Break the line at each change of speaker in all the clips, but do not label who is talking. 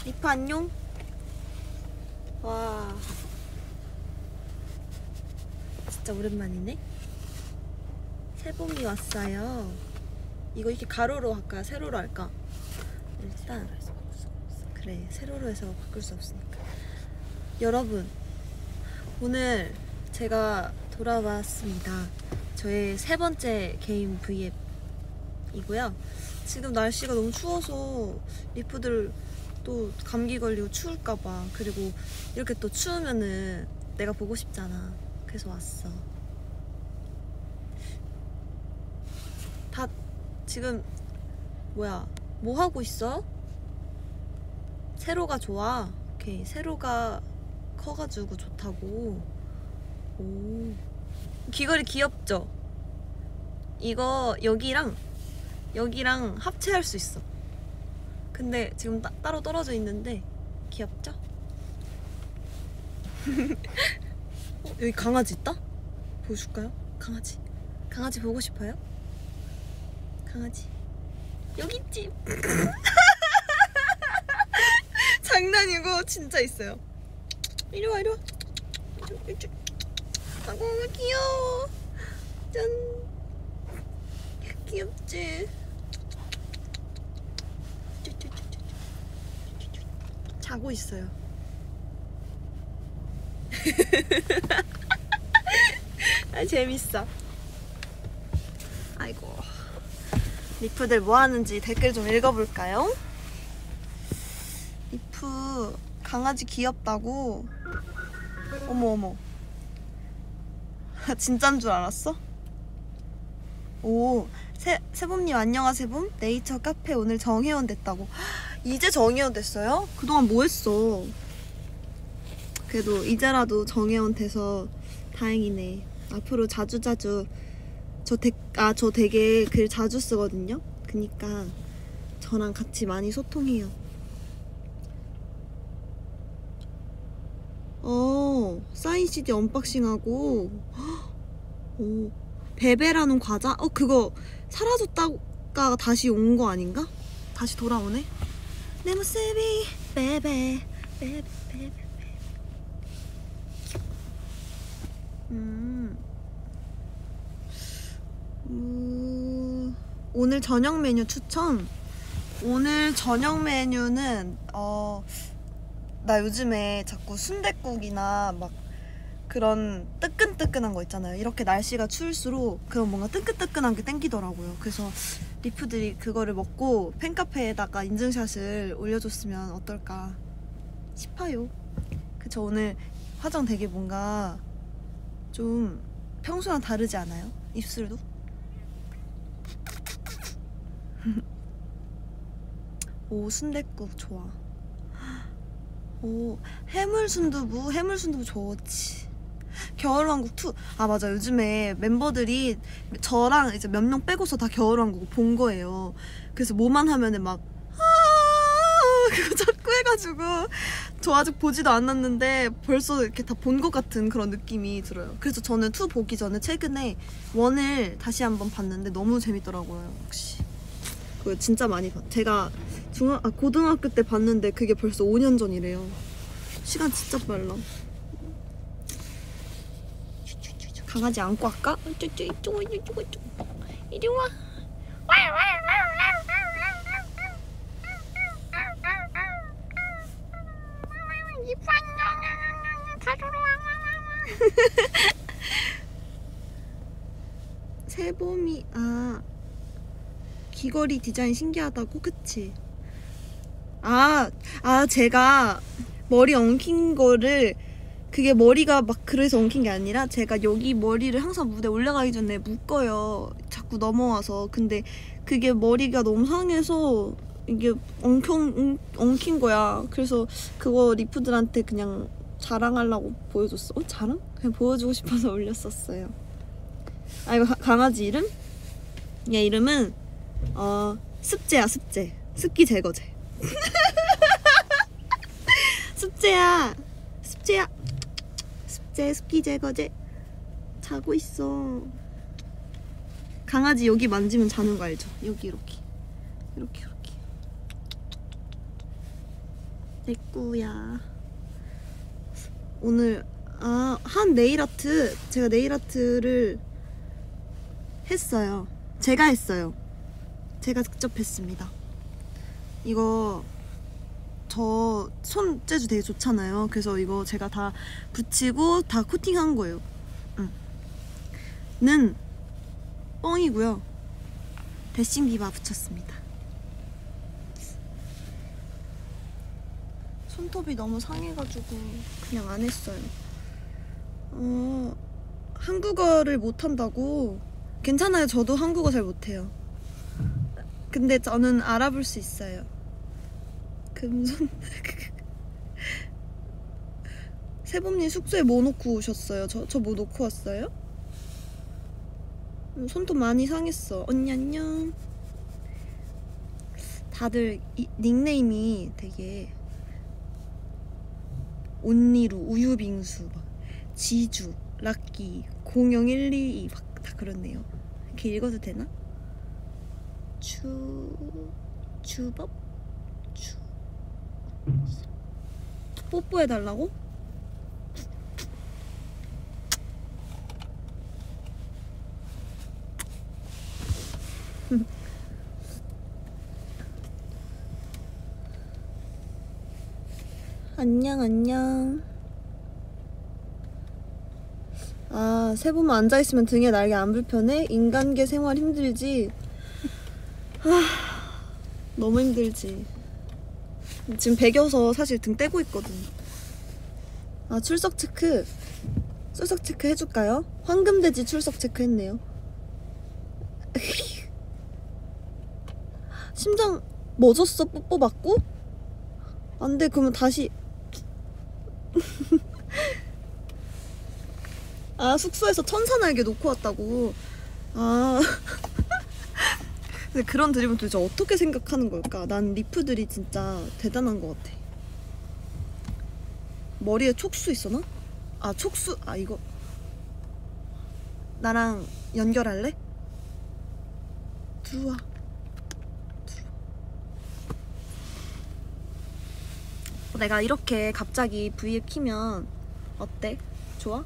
리프 안녕? 와 진짜 오랜만이네. 새봄이 왔어요. 이거 이렇게 가로로 할까 세로로 할까? 일단 그래 세로로 해서 바꿀 수 없으니까. 여러분 오늘 제가 돌아왔습니다. 저의 세 번째 개인 V앱이고요. 지금 날씨가 너무 추워서 리프들 또 감기 걸리고 추울까봐, 그리고 이렇게 또 추우면은 내가 보고 싶잖아. 그래서 왔어. 다 지금 뭐야 뭐 하고 있어? 세로가 좋아? 오케이, 세로가 커가지고 좋다고. 오 귀걸이 귀엽죠? 이거 여기랑 합체할 수 있어. 근데 지금 따로 떨어져 있는데 귀엽죠? 여기 강아지 있다? 보여줄까요? 강아지 보고 싶어요? 강아지 여기 있지? 장난이고 진짜 있어요. 이리와 이리와. 아고 귀여워. 짠. 귀엽지? 자고 있어요. 아 재밌어. 아이고 리프들 뭐 하는지 댓글 좀 읽어볼까요? 리프 강아지 귀엽다고. 어머 진짠 줄 알았어? 오 세봄님 안녕하세요. 봄 네이처 카페 오늘 정회원 됐다고. 이제 정회원 됐어요? 그동안 뭐 했어? 그래도 이제라도 정회원 돼서 다행이네. 앞으로 자주자주 저 되게 글 자주 쓰거든요. 그니까 저랑 같이 많이 소통해요. 사인 CD 언박싱하고. 오 베베라는 과자? 그거 사라졌다가 다시 온 거 아닌가? 다시 돌아오네. 내 모습이 베베. 오늘 저녁 메뉴 추천? 오늘 저녁 메뉴는 나 요즘에 자꾸 순댓국이나 막 그런 뜨끈뜨끈한 거 있잖아요. 이렇게 날씨가 추울수록 그런 뭔가 뜨끈뜨끈한 게 땡기더라고요. 그래서 리프들이 그거를 먹고 팬카페에다가 인증샷을 올려줬으면 어떨까 싶어요. 그쵸, 오늘 화장 되게 뭔가 좀 평소랑 다르지 않아요? 입술도? 오 순댓국 좋아. 오 해물순두부 좋지. 겨울왕국 2. 아 맞아, 요즘에 member들이 저랑 이제 몇 명 빼고서 다 겨울왕국 본 거예요. 그래서 뭐만 하면은 막 그거 자꾸 해가지고 저 아직 보지도 않았는데 벌써 이렇게 다 본 것 같은 그런 느낌이 들어요. 그래서 저는 2 보기 전에 최근에 1을 다시 한번 봤는데 너무 재밌더라고요. 역시 그거 진짜 많이 봤. 제가 고등학교 때 봤는데 그게 벌써 5년 전이래요. 시간 진짜 빨라. 강아지 안고 할까? 이쪽 이리 와. 새봄이 귀걸이 디자인 신기하다고? 그치? 제가 머리 엉킨 거를, 그게 머리가 막 그래서 엉킨 게 아니라 제가 여기 머리를 항상 무대 올라가기 전에 묶어요. 자꾸 넘어와서. 근데 그게 머리가 너무 상해서 이게 엉킨 거야. 그래서 그거 리프들한테 그냥 자랑하려고 보여줬어. 자랑? 그냥 보여주고 싶어서 올렸었어요. 이거 강아지 이름? 얘 이름은 습제야. 습기 제거제. 습제야. 습기 제거제. 자고 있어. 강아지 여기 만지면 자는 거 알죠? 여기 이렇게. 내 꾸야. 오늘 한 네일아트, 제가 네일아트를 했어요. 제가 했어요. 제가 직접 했습니다. 이거 저 손재주 되게 좋잖아요. 그래서 이거 제가 다 붙이고 다 코팅한 거예요. 는 뻥이고요. 데싱 비바 붙였습니다. 손톱이 너무 상해가지고 그냥 안 했어요. 한국어를 못한다고? 괜찮아요. 저도 한국어 잘 못해요. 근데 저는 알아볼 수 있어요. 금손. 세범님 숙소에 뭐 놓고 오셨어요? 저 뭐 놓고 왔어요? 손톱 많이 상했어. 언니 안녕. 다들 닉네임이 되게 온니루, 우유빙수, 막 지주, 락기, 00122 막 다 그렇네요. 이렇게 읽어도 되나? 주법? 뽀뽀해달라고? 안녕. 세범 앉아있으면 등에 날개 안 불편해? 인간계 생활 힘들지? 너무 힘들지. 지금 배겨서 사실 등 떼고 있거든. 출석 체크 해줄까요? 황금돼지 출석 체크 했네요. 심장 멎었어? 뽀뽀 받고? 안돼. 그러면 다시. 숙소에서 천사날개 놓고 왔다고. 근데 그런 드립은 도대체 어떻게 생각하는 걸까? 난 리프들이 진짜 대단한 것 같아. 머리에 촉수 있어나? 촉수. 이거 나랑 연결할래? 들어와. 내가 이렇게 갑자기 V에 키면 어때? 좋아?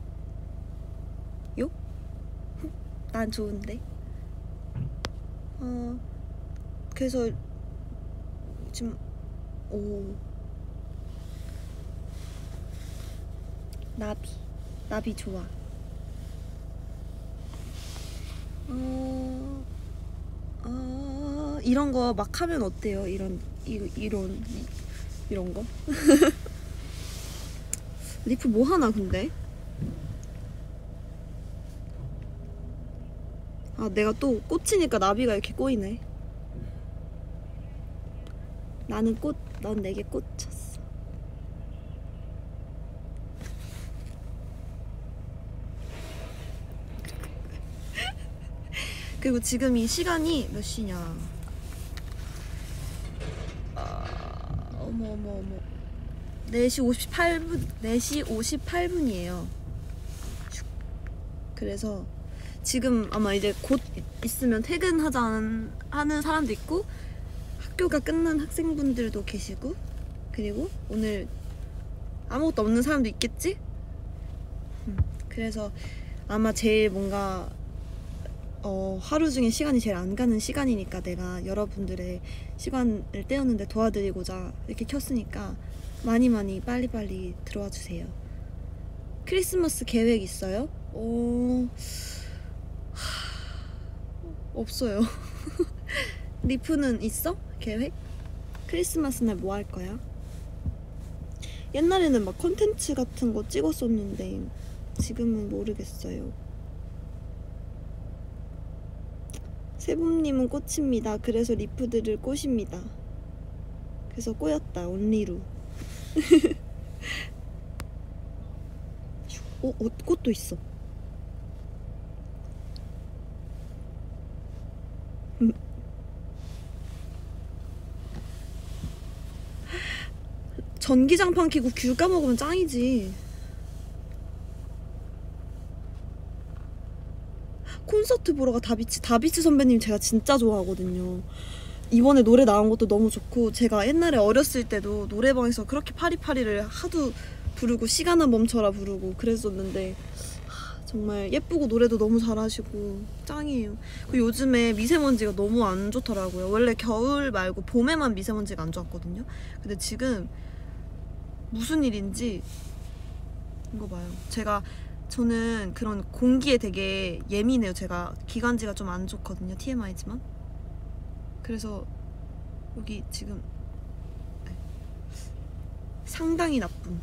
요? 난 좋은데. 그래서 지금 나비 좋아. 이런 거 막 하면 어때요? 이런 거? 리프 뭐 하나 근데? 내가 또 꽂히니까 나비가 이렇게 꼬이네. 나는 넌 내게 꽂혔어. 그리고 지금 이 시간이 몇 시냐? 어머 4시 58분이에요. 그래서 지금 아마 이제 곧 있으면 퇴근하자는 하는 사람도 있고, 학교가 끝난 학생분들도 계시고, 그리고 오늘 아무것도 없는 사람도 있겠지? 그래서 아마 제일 뭔가 하루 중에 시간이 제일 안 가는 시간이니까 내가 여러분들의 시간을 때우는데 도와드리고자 이렇게 켰으니까 많이 빨리 들어와 주세요. 크리스마스 계획 있어요? 없어요. 리프는 있어? 계획? 크리스마스 날 뭐 할 거야? 옛날에는 막 컨텐츠 같은 거 찍었었는데 지금은 모르겠어요. 세범님은 꽃입니다. 그래서 리프들을 꼬십니다. 그래서 꼬였다. 온리루. 꽃도 있어. 전기장판 켜고 귤 까먹으면 짱이지. 콘서트 보러 가. 다비치 선배님 제가 진짜 좋아하거든요. 이번에 노래 나온 것도 너무 좋고, 제가 옛날에 어렸을 때도 노래방에서 그렇게 파리파리를 하도 부르고 시간아 멈춰라 부르고 그랬었는데 정말 예쁘고 노래도 너무 잘하시고 짱이에요. 그리고 요즘에 미세먼지가 너무 안 좋더라고요. 원래 겨울 말고 봄에만 미세먼지가 안 좋았거든요. 근데 지금 무슨 일인지 이거 봐요. 저는 그런 공기에 되게 예민해요. 제가 기관지가 좀 안 좋거든요. TMI지만. 그래서 여기 지금 상당히 나쁨.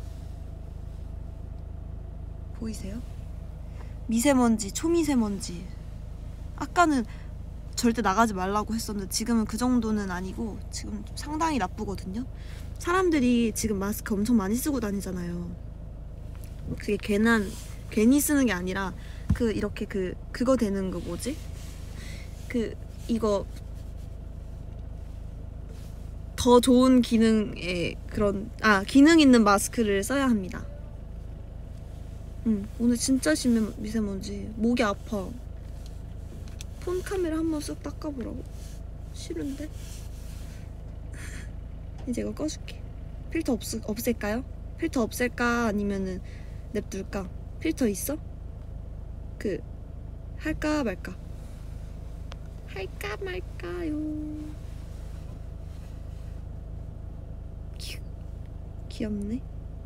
보이세요? 미세먼지, 초미세먼지. 아까는 절대 나가지 말라고 했었는데 지금은 그 정도는 아니고 지금 상당히 나쁘거든요. 사람들이 지금 마스크 엄청 많이 쓰고 다니잖아요. 그게 괜히 쓰는 게 아니라 이렇게 그거 되는 거 뭐지? 이거 더 좋은 기능의 기능 있는 마스크를 써야 합니다. 오늘 진짜 심해 미세먼지. 목이 아파. 폰 카메라 한번 쓱 닦아보라고. 싫은데? 이제 이거 꺼줄게. 필터 없앨까요? 필터 없앨까 아니면은 냅둘까? 필터 있어? 할까 말까? 할까 말까요? 귀엽네.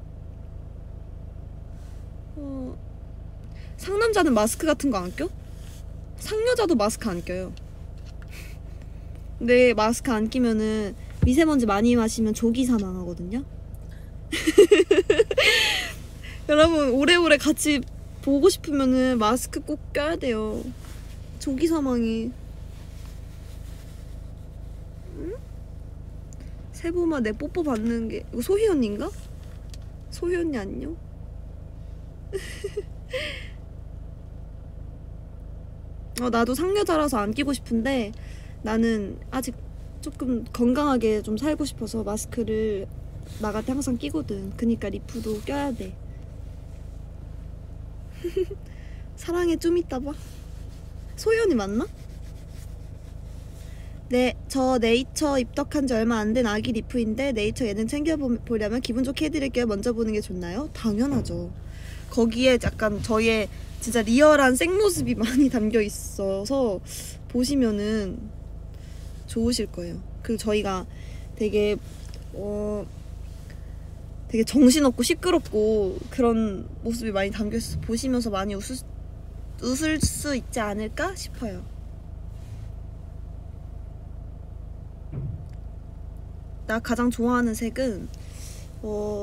상남자는 마스크 같은 거 안 껴? 상여자도 마스크 안 껴요. 근데 마스크 안 끼면은 미세먼지 많이 마시면 조기 사망하거든요. 여러분 오래오래 같이 보고 싶으면은 마스크 꼭 껴야 돼요. 조기 사망이. 응? 세보마 내 뽀뽀 받는 게 이거 소희 언니인가? 소희 언니 안녕? 나도 상여자라서 안 끼고 싶은데 나는 아직 조금 건강하게 좀 살고 싶어서 마스크를 나갈 때 항상 끼거든. 그니까 리프도 껴야 돼. 사랑에 좀 있다 봐. 소연이 맞나? 네, 저 네이처 입덕한 지 얼마 안 된 아기 리프인데 네이처 예능 챙겨보려면 기분 좋게 해드릴게요. 먼저 보는 게 좋나요? 당연하죠. 거기에 약간 저의 진짜 리얼한 생모습이 많이 담겨 있어서 보시면은 좋으실 거예요. 그리고 저희가 되게 되게 정신없고 시끄럽고 그런 모습이 많이 담겨 있어서 보시면서 많이 웃을 수 있지 않을까 싶어요. 나 가장 좋아하는 색은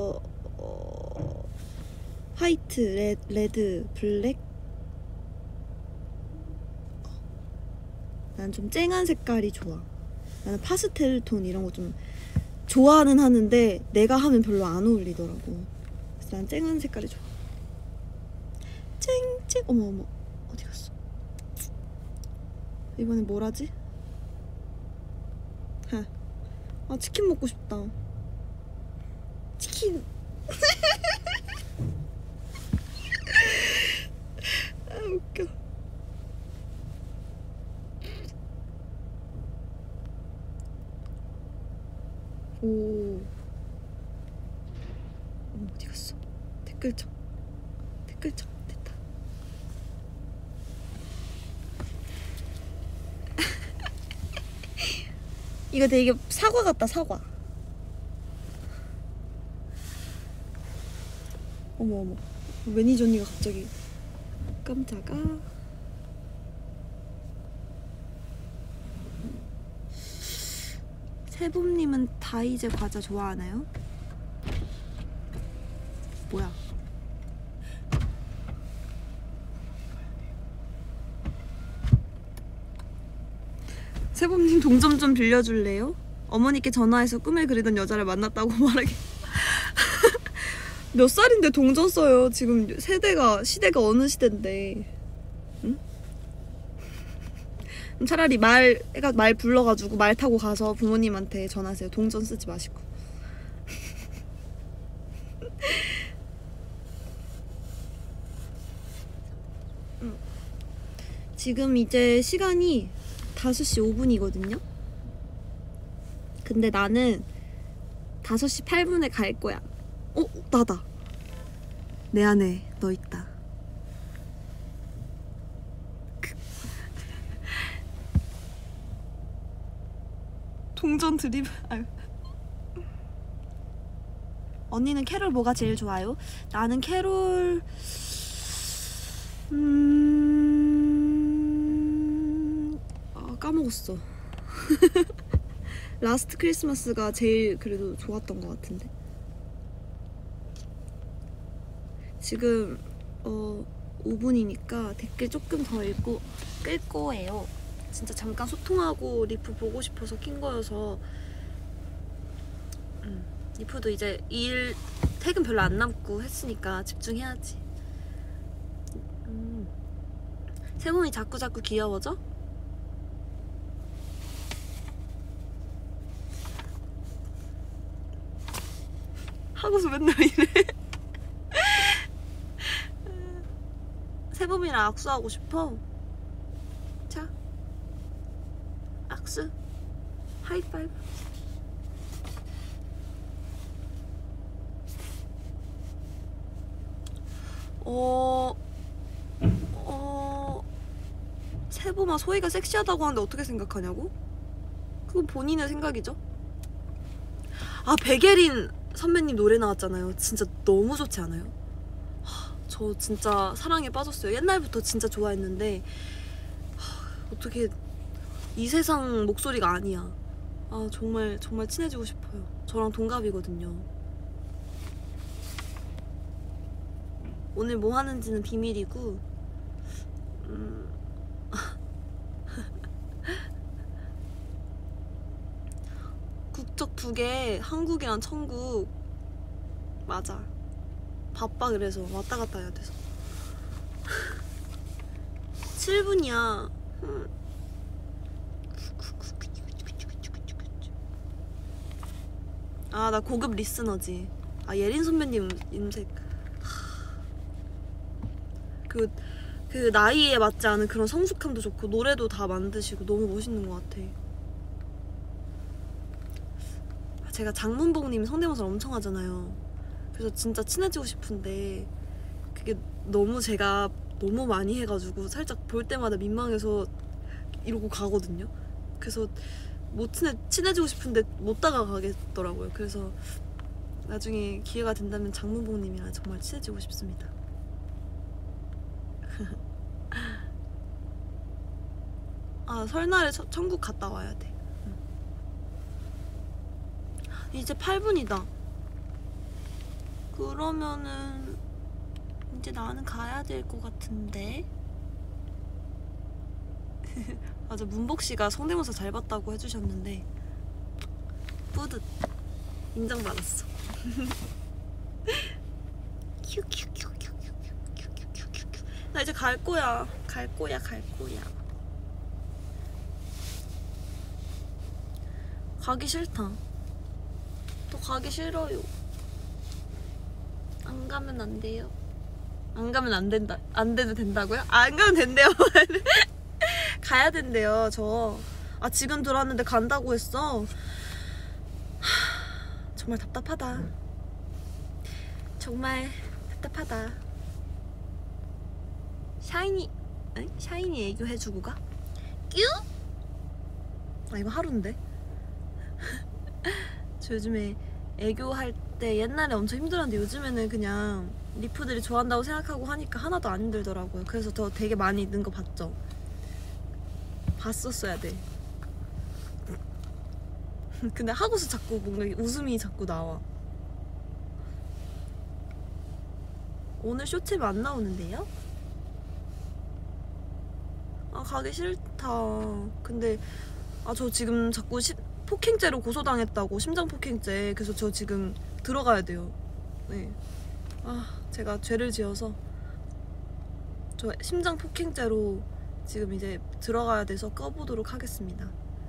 화이트, 레드, 블랙. 난 좀 쨍한 색깔이 좋아. 나는 파스텔 톤 이런 거 좀 좋아는 하는데 내가 하면 별로 안 어울리더라고. 그래서 난 쨍한 색깔이 좋아. 쨍쨍. 어머 어디 갔어? 이번엔 뭘 하지? 치킨 먹고 싶다. 치킨. 웃겨. 어디 갔어? 댓글창 됐다. 이거 되게 사과 같다. 사과. 어머 매니저 언니가 갑자기 깜짝아. 세봄님은 다이제 과자 좋아하나요? 뭐야? 세봄님 동점 좀 빌려줄래요? 어머니께 전화해서 꿈에 그리던 여자를 만났다고 말하게. 몇 살인데 동전 써요? 지금 시대가 어느 시대인데. 응? 차라리 말 불러가지고 말 타고 가서 부모님한테 전화하세요. 동전 쓰지 마시고. 지금 이제 시간이 5시 5분이거든요 근데 나는 5시 8분에 갈 거야. 나다. 내 안에 너 있다. 동전 드립. 아유. 언니는 캐롤 뭐가 제일 좋아요? 나는 캐롤 까먹었어. 라스트 크리스마스가 제일 그래도 좋았던 것 같은데. 지금 5분이니까 댓글 조금 더 읽고 끌 거예요. 진짜 잠깐 소통하고 리프 보고 싶어서 킨 거여서. 리프도 이제 일 퇴근 별로 안 남고 했으니까 집중해야지. 세봄이 자꾸 귀여워져? 하고서 맨날 이래. 세봄이랑 악수하고 싶어. 자, 악수. 하이파이브. 세봄아, 소희가 섹시하다고 하는데 어떻게 생각하냐고? 그건 본인의 생각이죠. 백예린 선배님 노래 나왔잖아요. 진짜 너무 좋지 않아요? 저 진짜 사랑에 빠졌어요. 옛날부터 진짜 좋아했는데 어떻게 이 세상 목소리가 아니야. 정말 친해지고 싶어요. 저랑 동갑이거든요. 오늘 뭐 하는지는 비밀이고. 국적 2개, 한국이랑 천국. 맞아. 바빠. 그래서 왔다 갔다 해야 돼서. 7분이야. 나 고급 리스너지. 예린 선배님 음색. 그 나이에 맞지 않은 그런 성숙함도 좋고 노래도 다 만드시고 너무 멋있는 것 같아. 제가 장문봉님 성대모사를 엄청 하잖아요. 그래서 진짜 친해지고 싶은데 그게 너무 제가 너무 많이 해가지고 살짝 볼 때마다 민망해서 이러고 가거든요. 그래서 못 친해지고 싶은데 못 다가가겠더라고요. 그래서 나중에 기회가 된다면 장문봉님이랑 정말 친해지고 싶습니다. 설날에 천국 갔다 와야 돼. 이제 8분이다. 그러면은 이제 나는 가야 될 것 같은데. 맞아, 문복씨가 성대모사 잘 봤다고 해주셨는데 뿌듯. 인정받았어. 나 이제 갈 거야. 가기 싫다. 또 가기 싫어요. 안 가면 안 돼요? 안 가면 안 된다. 안 돼도 된다고요? 안 가면 된대요. 가야 된대요. 저 지금 들어왔는데 간다고 했어. 정말 답답하다. 정말 답답하다. 샤이니 애교 해주고 가? 뀨? 이거 하루인데? 저 요즘에 애교할 때 옛날에 엄청 힘들었는데 요즘에는 그냥 리프들이 좋아한다고 생각하고 하니까 하나도 안 힘들더라고요. 그래서 더 되게 많이 는 거 봤죠? 봤었어야 돼. 근데 하고서 자꾸 뭔가 웃음이 자꾸 나와. 오늘 쇼챔 안 나오는데요? 가기 싫다. 근데 저 지금 자꾸 폭행죄로 고소당했다고. 심장폭행죄. 그래서 저 지금 들어가야 돼요. 네. 제가 죄를 지어서 저 심장폭행죄로 지금 이제 들어가야 돼서 꺼보도록 하겠습니다.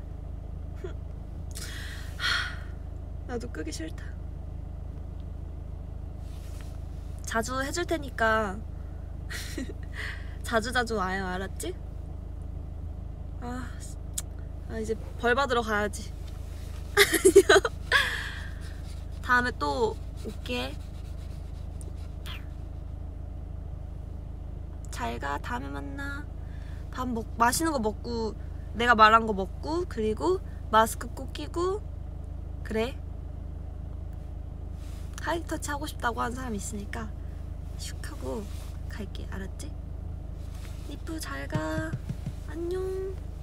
나도 끄기 싫다. 자주 해줄 테니까 자주 와요. 알았지? 이제 벌 받으러 가야지. 다음에 또 올게. 잘가. 다음에 만나. 맛있는 거 먹고 내가 말한 거 먹고 그리고 마스크 꼭 끼고. 그래. 하이터치 하고 싶다고 하는 사람 있으니까 슉 하고 갈게. 알았지? 니프 잘가. 안녕.